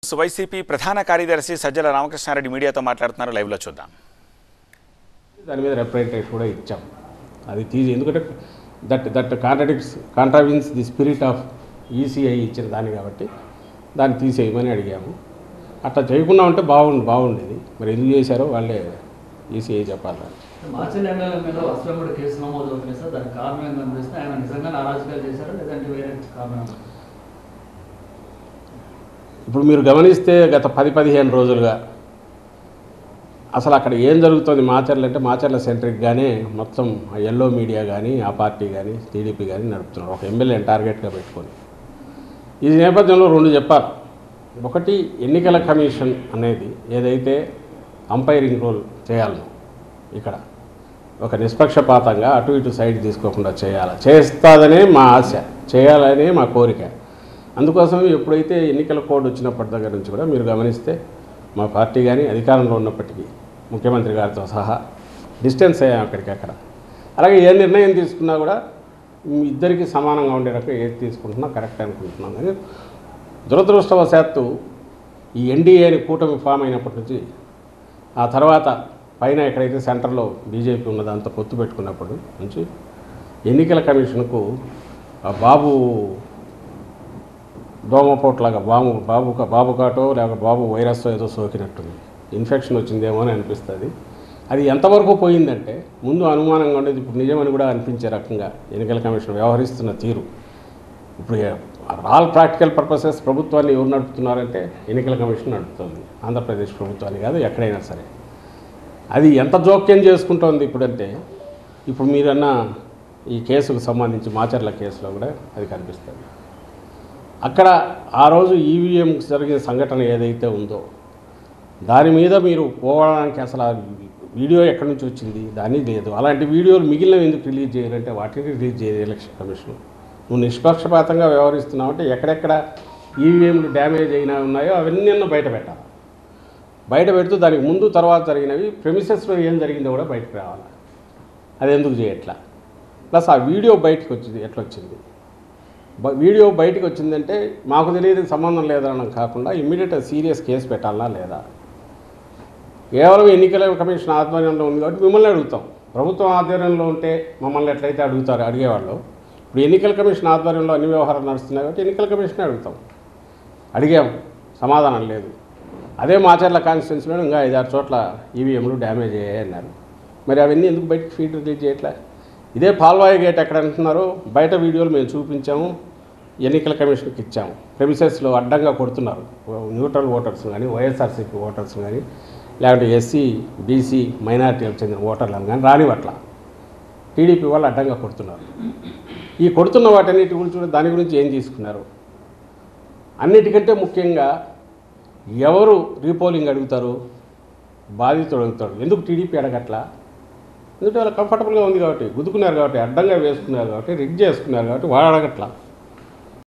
News YCP ప్రధాన కార్యదర్శి సజ్జల రామకృష్ణారెడ్డి మీడియాతో మాట్లాడుతున్నారు. లైవ్లో చూద్దాం. దాని మీద రిప్రజెంటేషన్ కూడా ఇచ్చాం. అది తీసి ఎందుకంటే that contravenes the spirit of ECI ఇచ్చిన దాన్ని కాబట్టి దాన్ని తీసేయమని అడిగాము. అట్లా చేయకుండా ఉంటే బాగుండేది. మరి ఎందుకు చేశారో వాళ్ళే ఈసీఐ చెప్పాలి. మార్చిల్ ఎమ్మెల్యే మీద వస్త్రముడు కేసు నమోదు అవుతుంది సార్. దానికి కారణం ఏంటో అనిపిస్తే ఆయన నిజంగా అరాజకాలు చేశారా లేదంటే వేరే కారణం? ఇప్పుడు మీరు గమనిస్తే గత 10-15 రోజులుగా అసలు అక్కడ ఏం జరుగుతుంది మాచర్లు అంటే మాచర్ల సెంట్రిక్గానే మొత్తం ఎల్లో మీడియా కానీ ఆ పార్టీ కానీ టీడీపీ కానీ నడుపుతున్నారు, ఒక ఎమ్మెల్యేని టార్గెట్గా పెట్టుకొని. ఈ నేపథ్యంలో 2 చెప్పాలి. ఒకటి, ఎన్నికల కమిషన్ అనేది ఏదైతే అంపైరింగ్ రోల్ చేయాలనో ఇక్కడ ఒక నిష్పక్షపాతంగా అటు ఇటు సైడ్ తీసుకోకుండా చేస్తుందనే మా ఆశ, చేయాలనే మా కోరిక. అందుకోసం ఎప్పుడైతే ఎన్నికల కోడ్ వచ్చినప్పటి దగ్గర నుంచి కూడా మీరు గమనిస్తే మా పార్టీ కానీ అధికారంలో ఉన్నప్పటికీ ముఖ్యమంత్రి గారితో సహా డిస్టెన్స్ అయ్యాం అక్కడికక్కడ. అలాగే ఏ నిర్ణయం తీసుకున్నా కూడా ఇద్దరికి సమానంగా ఉండే రకం ఏది తీసుకుంటున్నా కరెక్ట్ అనుకుంటున్నాం. కానీ దురదృష్టవశాత్తు ఈ ఎన్డీఏని కూటమి ఫామ్ అయినప్పటి నుంచి ఆ తర్వాత పైన ఎక్కడైతే సెంటర్లో బీజేపీ ఉన్నదో అంత పొత్తు పెట్టుకున్నప్పటి నుంచి ఎన్నికల కమిషన్కు బాబు దోమపోట్లాగా బాబు కాటో లేక బాబు వైరస్ ఏదో సోకినట్టుంది, ఇన్ఫెక్షన్ వచ్చిందేమో అని అనిపిస్తుంది. అది ఎంతవరకు పోయిందంటే ముందు అనుమానంగా ఉండేది, ఇప్పుడు నిజమని కూడా అనిపించే రకంగా ఎన్నికల కమిషన్ వ్యవహరిస్తున్న తీరు. ఇప్పుడు ఆల్ ప్రాక్టికల్ పర్పసెస్ ప్రభుత్వాన్ని ఎవరు నడుపుతున్నారంటే ఎన్నికల కమిషన్ నడుపుతుంది, ఆంధ్రప్రదేశ్ ప్రభుత్వాన్ని కాదు ఎక్కడైనా సరే. అది ఎంత జోక్యం చేసుకుంటోంది ఇప్పుడంటే, ఇప్పుడు మీరన్న ఈ కేసుకు సంబంధించి మాచర్ల కేసులో కూడా అది కనిపిస్తుంది. అక్కడ ఆ రోజు ఈవీఎంకి జరిగిన సంఘటన ఏదైతే ఉందో దాని మీద మీరు పోవడానికి అసలు ఆ వీడియో ఎక్కడి నుంచి వచ్చింది దాన్ని లేదు. అలాంటి వీడియోలు మిగిలినవి ఎందుకు రిలీజ్ చేయాలంటే వాటిని రిలీజ్ చేయదు ఎలక్షన్ కమిషన్. నువ్వు నిష్పక్షపాతంగా వ్యవహరిస్తున్నావు అంటే ఎక్కడెక్కడ ఈవీఎంలు డ్యామేజ్ అయినా ఉన్నాయో అవన్నీ బయట పెట్టాలి. బయట పెడుతూ దానికి ముందు తర్వాత జరిగినవి ప్రెమిసెస్లో ఏం జరిగిందో కూడా బయటకు రావాలి. అది ఎందుకు చేయట్లా? ప్లస్ ఆ వీడియో బయటకు వచ్చింది ఎట్లా వచ్చింది, వీడియో బయటకు వచ్చిందంటే మాకు తెలియదు సంబంధం లేదనడం కాకుండా ఇమ్మీడియట్గా సీరియస్ కేసు పెట్టాలా లేదా? కేవలం ఎన్నికల కమిషన్ ఆధ్వర్యంలో ఉంది కాబట్టి మిమ్మల్ని అడుగుతాం. ప్రభుత్వం ఆధ్వర్యంలో ఉంటే మమ్మల్ని ఎట్లయితే అడిగేవాళ్ళు, ఇప్పుడు ఎన్నికల కమిషన్ ఆధ్వర్యంలో అన్ని వ్యవహారాలు నడుస్తున్నాయి కాబట్టి ఎన్నికల కమిషన్ అడుగుతాం. అడిగాం, సమాధానం లేదు. అదే మాచర్ల కాన్స్టిట్యున్సీలో ఇంకా 5-6 చోట్ల ఈవీఎంలు డ్యామేజ్ అయ్యాయి అన్నారు. మరి అవన్నీ ఎందుకు బయటకు ఫీడ్ రిలీజ్ చేయట్లే? ఇదే పాల్వాయి గేట్ ఎక్కడ అంటున్నారో బయట వీడియోలు మేము చూపించాము, ఎన్నికల కమిషన్కి ఇచ్చాము. ప్రెమిసెస్లో అడ్డంగా కొడుతున్నారు న్యూట్రల్ ఓటర్స్ కానీ వైఎస్ఆర్సీపీ ఓటర్స్ కానీ లేకపోతే ఎస్సీ బీసీ మైనారిటీలకు చెందిన ఓటర్లను కానీ రానివట్ల టీడీపీ వాళ్ళు అడ్డంగా కొడుతున్నారు. ఈ కొడుతున్న వాటన్నిటి గురించి దాని గురించి ఏం తీసుకున్నారు? అన్నిటికంటే ముఖ్యంగా ఎవరు రీపోలింగ్ అడుగుతారు? బాధితుడు అడుగుతాడు. ఎందుకు టీడీపీ అడగట్లా? ఎందుకంటే వాళ్ళు కంఫర్టబుల్గా ఉంది కాబట్టి, గుద్దుకున్నారు కాబట్టి, అడ్డంగా వేసుకున్నారు కాబట్టి, రిగ్ చేసుకున్నారు కాబట్టి వాడు అడగట్లా.